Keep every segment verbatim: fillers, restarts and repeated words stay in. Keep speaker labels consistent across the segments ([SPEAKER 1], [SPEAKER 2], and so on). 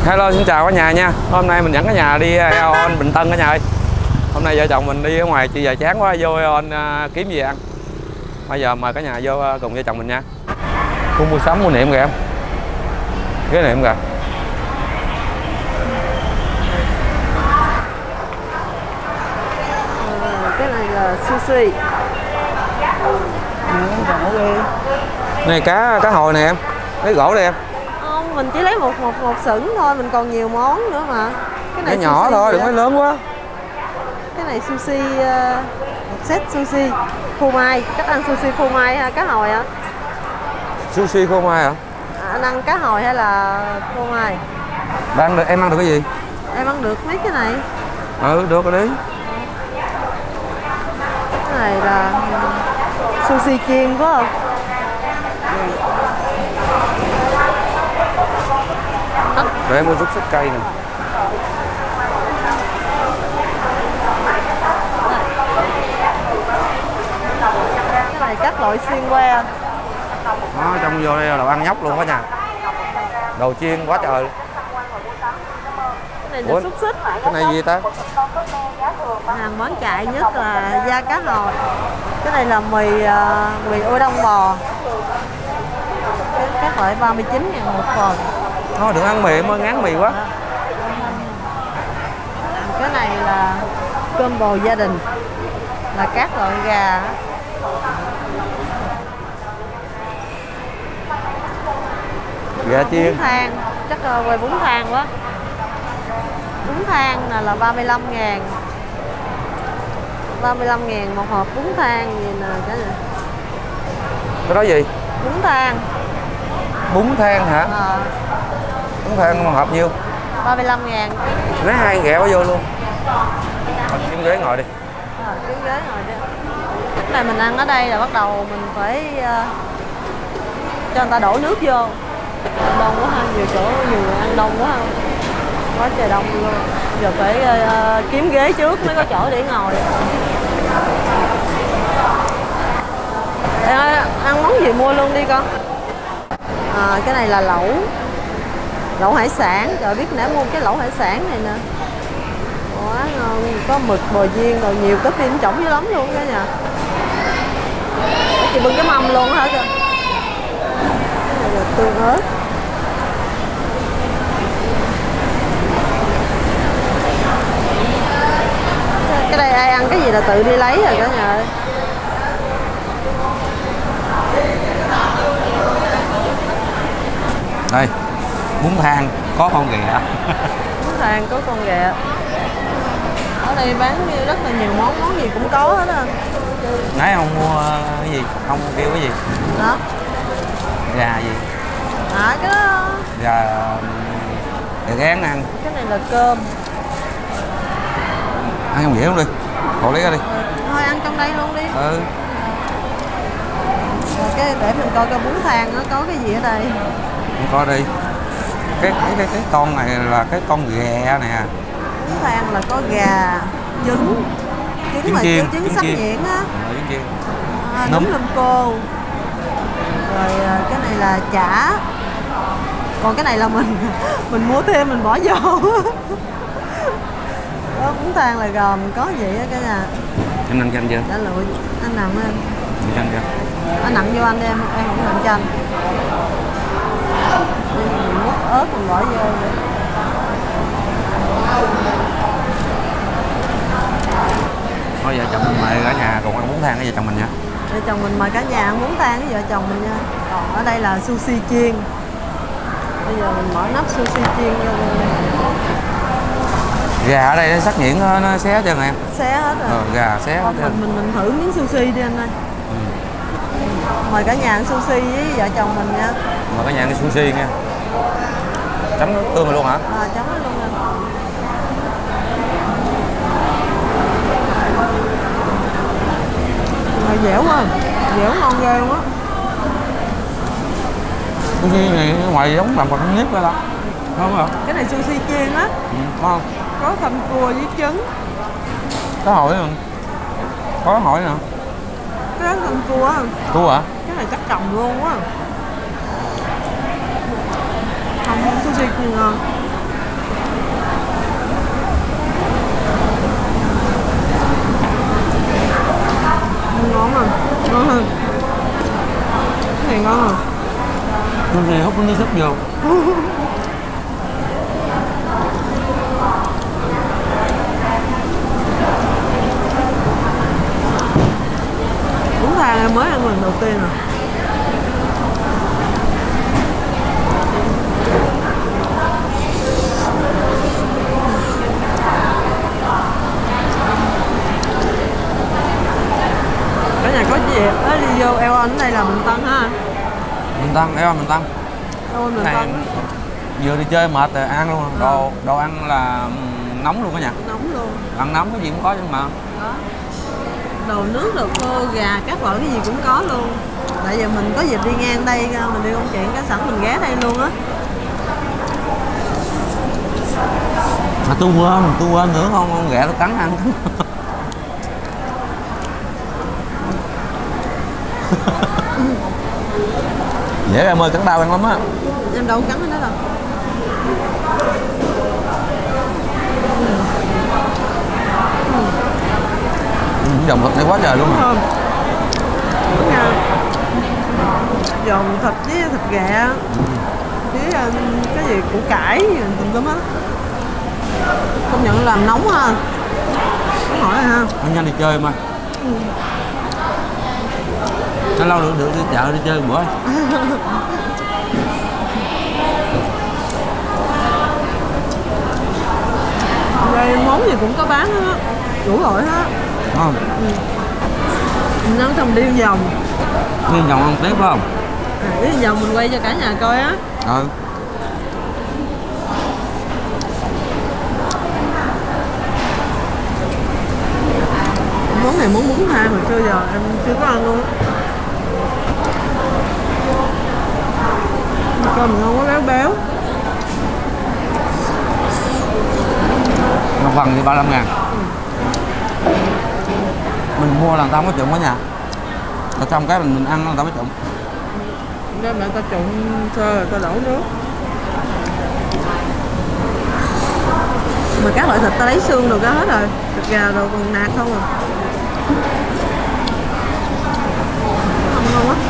[SPEAKER 1] Hello, xin chào cả nhà nha. Hôm nay mình dẫn cả nhà đi Aeon Bình Tân cả nhà ơi. Hôm nay vợ chồng mình đi ở ngoài chị về chán quá, vô Aeon uh, kiếm gì ăn. Bây giờ mời cả nhà vô uh, cùng vợ chồng mình nha. Khu mua sắm mua niệm kìa em. Ghế niệm kìa.
[SPEAKER 2] À, cái này là sushi.
[SPEAKER 1] Này cá cá hồi nè em. Lấy gỗ đây em.
[SPEAKER 2] Không, mình chỉ lấy một một một sửng thôi, mình còn nhiều món nữa mà. Cái này
[SPEAKER 1] cái nhỏ thôi, đừng lấy lớn quá.
[SPEAKER 2] Cái này sushi, uh, một set sushi phô mai, cách ăn sushi phô mai ha, cá hồi hả?
[SPEAKER 1] Sushi phô mai hả?
[SPEAKER 2] À, anh ăn cá hồi hay là phô mai?
[SPEAKER 1] Bạn được, em ăn được cái gì?
[SPEAKER 2] Em ăn được mấy cái này.
[SPEAKER 1] Ừ, được rồi đi.
[SPEAKER 2] Cái này là sushi chiên phải không?
[SPEAKER 1] Để em mua chút xích cây nè.
[SPEAKER 2] Cái này các loại xiên que.
[SPEAKER 1] Đó, trong vô đây là đồ ăn nhóc luôn đó nha. Đồ chiên quá trời.
[SPEAKER 2] Cái này là xúc xích.
[SPEAKER 1] Cái này gì ta?
[SPEAKER 2] Hàng bán chạy nhất là da cá hồi. Cái này là mì uh, mì ôi đông bò. Các loại ba mươi chín ngàn một phần.
[SPEAKER 1] Thôi đừng ăn mì em ơi, ngán mì quá.
[SPEAKER 2] Cái này là cơm bò gia đình, là các loại gà.
[SPEAKER 1] Gà chiên.
[SPEAKER 2] Bún thang, chắc uh, quay bún thang quá. Bún thang là, là ba mươi lăm ngàn. ba mươi lăm ngàn một hộp bún thang gì nè cả nhà.
[SPEAKER 1] Cái đó gì?
[SPEAKER 2] Bún thang.
[SPEAKER 1] Bún thang hả?
[SPEAKER 2] À.
[SPEAKER 1] Bún thang một hộp nhiêu?
[SPEAKER 2] ba mươi lăm ngàn.
[SPEAKER 1] Lấy hai ghẹo vô luôn. Kiếm ghế ngồi đi.
[SPEAKER 2] À, cái ghế ngồi đi. Cái này mình ăn ở đây là bắt đầu mình phải uh, cho người ta đổ nước vô. Đông quá ha, nhiều chỗ nhiều người ăn đông quá ha. Quá trời đông luôn. Giờ phải uh, kiếm ghế trước mới có chỗ để ngồi. Ê, ăn món gì mua luôn đi con. À, cái này là lẩu. Lẩu hải sản. Trời biết nãy mua cái lẩu hải sản này nè. Quá ngon. Có mực, bò viên rồi nhiều topping trỏng dữ lắm luôn cả nhà. Chị bưng cái mâm luôn hả kìa. Cái này là tương ớt. Cái đây ai ăn cái gì là tự đi lấy rồi cả nhà ơi.
[SPEAKER 1] Đây, bún thang có con ghẹ.
[SPEAKER 2] Bún thang có con ghẹ. Ở đây bán rất là nhiều món, món gì cũng có hết á.
[SPEAKER 1] Nãy không mua cái gì? Không kêu cái gì?
[SPEAKER 2] Đó.
[SPEAKER 1] Gà gì?
[SPEAKER 2] À cái đó.
[SPEAKER 1] Gà gà rán ăn.
[SPEAKER 2] Cái này là cơm.
[SPEAKER 1] Ăn không dễ không đi. Cậu lấy ra đi.
[SPEAKER 2] Ừ. Thôi ăn trong đây luôn đi.
[SPEAKER 1] Ừ.
[SPEAKER 2] Rồi cái để mình coi coi bún thang nó có cái gì ở đây.
[SPEAKER 1] Mình coi đi. Cái cái cái, cái con này là cái con ghẹ nè.
[SPEAKER 2] Bún thang là có gà, trứng, trứng, trứng mà chiên, trứng, trứng sắp nhuyễn á.
[SPEAKER 1] Ừ, trứng chiên.
[SPEAKER 2] À, núm lum cô. Rồi cái này là chả. Còn cái này là mình mình mua thêm mình bỏ vô. Đó, bún thang là gồm có gì á cả nhà.
[SPEAKER 1] Em ăn chanh chưa?
[SPEAKER 2] Đã lụi. Anh nằm em.
[SPEAKER 1] Ăn chanh chưa?
[SPEAKER 2] Anh nặng vô anh đi em, em không nặng chanh. Mình múc ớt mình bỏ vô.
[SPEAKER 1] Thôi vợ chồng mình mời cả nhà cùng ăn bún thang với vợ chồng mình nha.
[SPEAKER 2] Vợ chồng mình mời cả nhà ăn bún thang với vợ chồng mình nha. Còn ở đây là sushi chiên. Bây giờ mình mở nắp sushi chiên vô luôn.
[SPEAKER 1] Gà ở đây nó sắc nhuyễn nó xé cho em.
[SPEAKER 2] Xé hết rồi.
[SPEAKER 1] Ờ, gà xé hết.
[SPEAKER 2] Mình mình mình thử miếng sushi đi anh ơi. Ừ. Mời cả nhà ăn sushi với vợ chồng mình nha.
[SPEAKER 1] Mời cả nhà ăn sushi nha. Chấm nước tương rồi luôn hả?
[SPEAKER 2] À, chấm nó luôn anh. Mà dẻo quá, dẻo ngon ghê quá.
[SPEAKER 1] Sushi này ngoài giống làm còn nhất đó. Đúng không?
[SPEAKER 2] Cái này sushi chiên á.
[SPEAKER 1] Ừ, ngon.
[SPEAKER 2] Có thịt cua với trứng.
[SPEAKER 1] Có hỏi không? Có hỏi nè.
[SPEAKER 2] Cái đó thịt cua á.
[SPEAKER 1] Cua hả?
[SPEAKER 2] Cái này chắc chồng luôn quá. Không, sushi chiên ngon. Ngon không? Ngon hơn. Cái này ngon không?
[SPEAKER 1] Cái này hút nước súp vô.
[SPEAKER 2] Bún thang em mới ăn lần đầu tiên rồi. Cả nhà có gì á đi vô eo anh đây là mình tăng ha.
[SPEAKER 1] Mình tăng, eo mình tăng.
[SPEAKER 2] Eo mình
[SPEAKER 1] Này,
[SPEAKER 2] tăng.
[SPEAKER 1] vừa đi chơi mệt rồi ăn luôn. Đồ đồ ăn là nóng luôn cả nhà.
[SPEAKER 2] Nóng luôn.
[SPEAKER 1] Ăn nóng cái gì cũng có chứ mà.
[SPEAKER 2] Đó. Đồ nướng, đồ khô, gà, các loại cái gì cũng có luôn. Tại giờ mình có dịp đi ngang đây, mình đi công chuyện cái sẵn mình ghé đây luôn á.
[SPEAKER 1] Mà tôi quên, tôi quên nữa không, con ghẹ tôi cắn ăn. Dễ em ơi, cắn đau ăn lắm á.
[SPEAKER 2] Em đâu cắn nó đâu.
[SPEAKER 1] Dòng thịt này quá trời luôn.
[SPEAKER 2] Đúng không? Đúng nha. Dòng thịt với thịt gà với cái gì củ cải tùm lum á. Công nhận làm nóng ha. Không hỏi rồi ha.
[SPEAKER 1] Anh nhanh đi chơi mà. Ừ. Nó lâu được được đi chợ đi chơi một bữa.
[SPEAKER 2] Đây món gì cũng có bán á, đủ loại hết.
[SPEAKER 1] Không.
[SPEAKER 2] Ừ. Mình ăn xong đi vòng.
[SPEAKER 1] Đi vòng ăn tiếp phải không?
[SPEAKER 2] À, đi vòng mình quay cho cả nhà coi á.
[SPEAKER 1] Ừ.
[SPEAKER 2] Món này món bún thang mà chưa giờ em chưa có ăn luôn á. Cơm ngon quá béo béo.
[SPEAKER 1] Một phần thì ba mươi lăm ngàn.
[SPEAKER 2] Ừ.
[SPEAKER 1] Mình mua là tao có trụng ở nhà. Rồi xong cái mình, mình ăn là tao mới trụng.
[SPEAKER 2] Nên mà ta trụng sơ rồi ta đổ nước. Mà các loại thịt ta lấy xương đồ ra hết rồi. Thịt gà đồ còn nạc không à. Không ngon quá.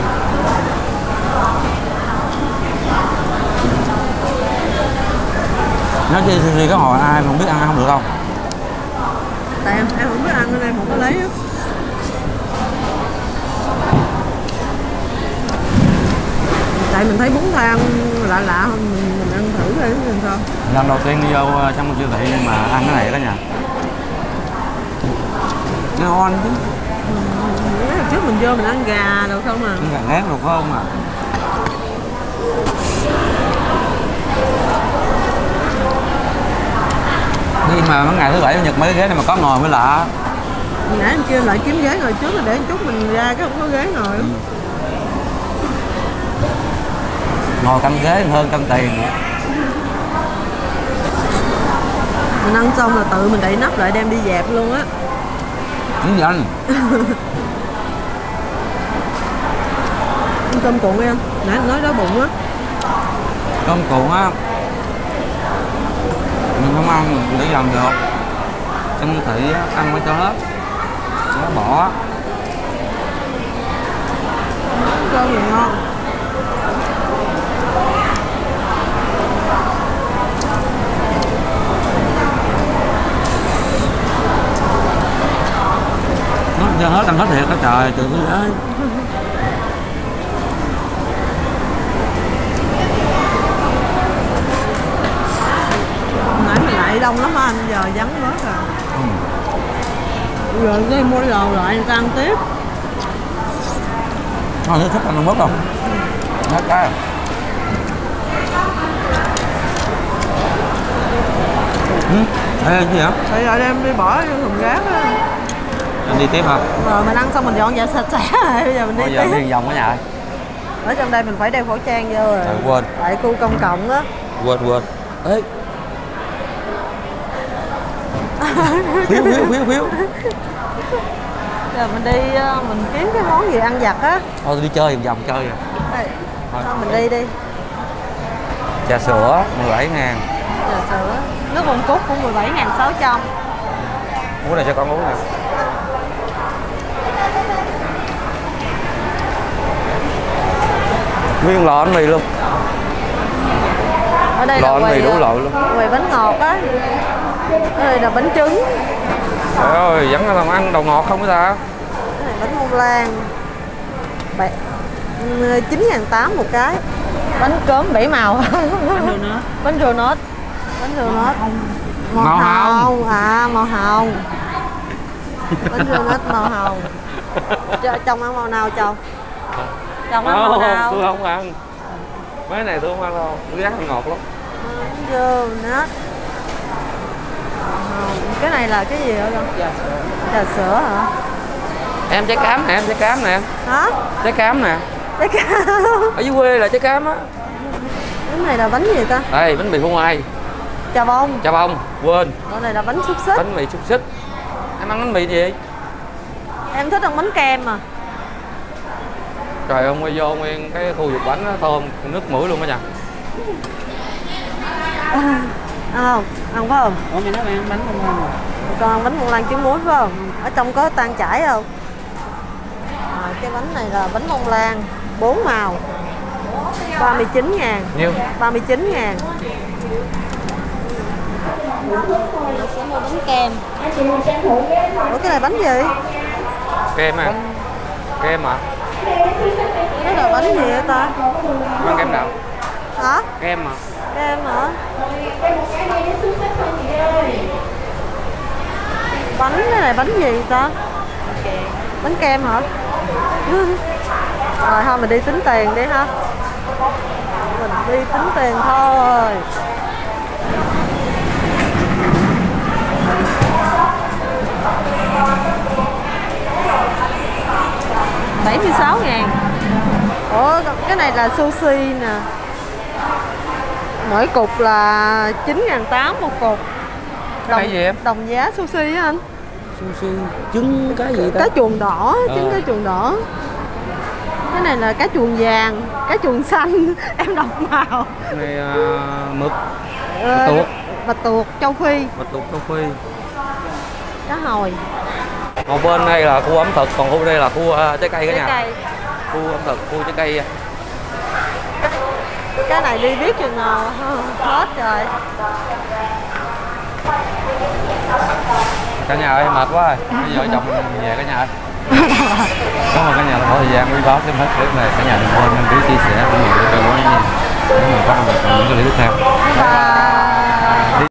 [SPEAKER 1] Nói chi thì cái hồi ai không biết ăn không được đâu.
[SPEAKER 2] Tại em, em không biết ăn nên em không có lấy á. Tại mình thấy bún thang lạ lạ hơn mình, mình ăn thử đi làm sao.
[SPEAKER 1] Lần đầu tiên đi vô trong một siêu thị nhưng mà ăn cái này đó nha. Nó ngon chứ.
[SPEAKER 2] Ừ, mấy lần trước mình vô mình ăn gà đâu không à.
[SPEAKER 1] Ăn gà ngán được phải không à. Đi mà mấy ngày thứ bảy chủ nhật mấy cái ghế này mà có ngồi mới lạ.
[SPEAKER 2] Nãy em kêu lại kiếm ghế ngồi trước là để chút mình ra cái không có ghế ngồi. Ừ.
[SPEAKER 1] Ngồi canh ghế hơn canh tiền.
[SPEAKER 2] Mình ăn xong là tự mình đậy nắp lại đem đi dẹp luôn á.
[SPEAKER 1] Đúng vậy anh.
[SPEAKER 2] Ăn cơm cuộn em, nãy anh nói đói bụng á.
[SPEAKER 1] Cơm cuộn á mình không ăn mình để dần được. Trong thị ăn phải cho hết. Nó bỏ.
[SPEAKER 2] Cơm thì ngon.
[SPEAKER 1] Nó cho hết ăn hết thiệt đó trời, trời ơi.
[SPEAKER 2] Nãy mình lại đông lắm anh, giờ vắng bớt rồi. Ừ. Rồi đi mua đồ lại người ta ăn tiếp.
[SPEAKER 1] Thôi nó thích ăn không mất đâu. Hết cái. Ừ. Ê, cái gì hả?
[SPEAKER 2] Bây giờ đem đi bỏ vô thùng rác á.
[SPEAKER 1] Anh đi tiếp hả?
[SPEAKER 2] Rồi mình ăn xong mình dọn dẹp sạch sẽ rồi, bây giờ mình đi
[SPEAKER 1] Bây giờ
[SPEAKER 2] tiếp.
[SPEAKER 1] đi vòng ở nhà.
[SPEAKER 2] Ở trong đây mình phải đeo khẩu trang vô rồi.
[SPEAKER 1] À, quên.
[SPEAKER 2] Tại khu công cộng á.
[SPEAKER 1] Quên quên. Ê. Phiếu phiếu phiếu phiếu.
[SPEAKER 2] Giờ mình đi mình kiếm cái món gì ăn vặt á.
[SPEAKER 1] Thôi đi chơi vòng vòng chơi rồi.
[SPEAKER 2] Đây. Thôi mình đi đi.
[SPEAKER 1] Trà sữa mười bảy ngàn.
[SPEAKER 2] Trà sữa. Nước bông cúc cũng mười bảy ngàn sáu trăm.
[SPEAKER 1] Uống này cho con uống nè. Nguyên lọ bánh mì luôn.
[SPEAKER 2] Ở đây
[SPEAKER 1] Lọ
[SPEAKER 2] là
[SPEAKER 1] bánh mì
[SPEAKER 2] quầy,
[SPEAKER 1] đủ loại luôn.
[SPEAKER 2] quầy bánh ngọt á. Ở đây là bánh trứng.
[SPEAKER 1] Trời ơi, vẫn là làm ăn đầu ngọt không có ta.
[SPEAKER 2] Cái này bánh bông lan. Bảy chín ngàn tám một cái. Bánh cốm bảy màu. Bánh donut. Bánh donut. Màu,
[SPEAKER 1] Màu hồng.
[SPEAKER 2] hồng. À, màu hồng. Bánh donut màu hồng. Ch- Chồng ăn màu nào chồng? Chồng ăn màu nào?
[SPEAKER 1] Tôi không ăn. Mấy này tôi không ăn đâu, tôi ghét ăn ngọt lắm.
[SPEAKER 2] Bánh donut. Cái này là cái gì hả con? Trà sữa hả?
[SPEAKER 1] Em trái cám nè, em trái cám nè.
[SPEAKER 2] Hả?
[SPEAKER 1] Trái cám nè.
[SPEAKER 2] Cái cam.
[SPEAKER 1] Ở dưới quê là trái cám á.
[SPEAKER 2] Cái này là bánh gì ta?
[SPEAKER 1] Đây, bánh mì phô mai.
[SPEAKER 2] Chà bông.
[SPEAKER 1] Chà bông, quên.
[SPEAKER 2] Con này là bánh xúc xích.
[SPEAKER 1] Bánh mì xúc xích. Em ăn bánh mì gì?
[SPEAKER 2] Em thích ăn bánh kem mà.
[SPEAKER 1] Trời ơi, quay vô nguyên cái khu vực bánh đó, thơm nước mũi luôn đó nha.
[SPEAKER 2] Ăn không? Ăn phải không?
[SPEAKER 3] Ủa mày nói mày ăn bánh không ngon?
[SPEAKER 2] Con ăn bánh bông lan trứng muối phải không? Ở trong có tan chảy không? À, cái bánh này là bánh bông lan bốn màu, ba mươi chín ngàn.
[SPEAKER 1] Nhiêu?
[SPEAKER 2] ba mươi chín ngàn. Mình sẽ mua bánh kem. Ủa cái này bánh gì?
[SPEAKER 1] Kem à? Kem à?
[SPEAKER 2] Cái là bánh gì vậy ta?
[SPEAKER 1] Ăn kem nào?
[SPEAKER 2] Hả?
[SPEAKER 1] Kem à?
[SPEAKER 2] Kem hả? Bánh cái này bánh gì ta? Bánh kem hả? Rồi thôi mình đi tính tiền đi ha. Mình đi tính tiền thôi. bảy mươi sáu ngàn. Ủa cái này là sushi nè. Mỗi cục là chín ngàn tám một cục.
[SPEAKER 1] Cái này gì em?
[SPEAKER 2] Đồng giá sushi á anh.
[SPEAKER 1] Sushi, trứng cái gì ta?
[SPEAKER 2] Cá chuồn đỏ, trứng
[SPEAKER 1] Ờ.
[SPEAKER 2] cá chuồn đỏ. Cái này là cá chuồn vàng, cá chuồn xanh. Em đọc màu.
[SPEAKER 1] Cái này à, mực,
[SPEAKER 2] Ờ,
[SPEAKER 1] bạch tuộc,
[SPEAKER 2] Bạch tuộc, châu Phi,
[SPEAKER 1] bạch tuộc châu Phi.
[SPEAKER 2] cá hồi.
[SPEAKER 1] Một bên đây là khu ẩm thực, còn khu đây là khu uh, trái cây cả
[SPEAKER 2] Trái
[SPEAKER 1] nhà.
[SPEAKER 2] cây.
[SPEAKER 1] Khu ẩm thực, khu trái cây.
[SPEAKER 2] Cái này đi biết chừng nào hết rồi.
[SPEAKER 1] Cả nhà ơi, mệt quá rồi. Bây giờ chồng mình về cả nhà ơi. Cảm ơn cả nhà đã bỏ thời gian quý báu xem hết clip này. Cả nhà đừng quên đăng ký, chia sẻ cũng như để kênh của nha. Nếu mà có được những clip tiếp theo.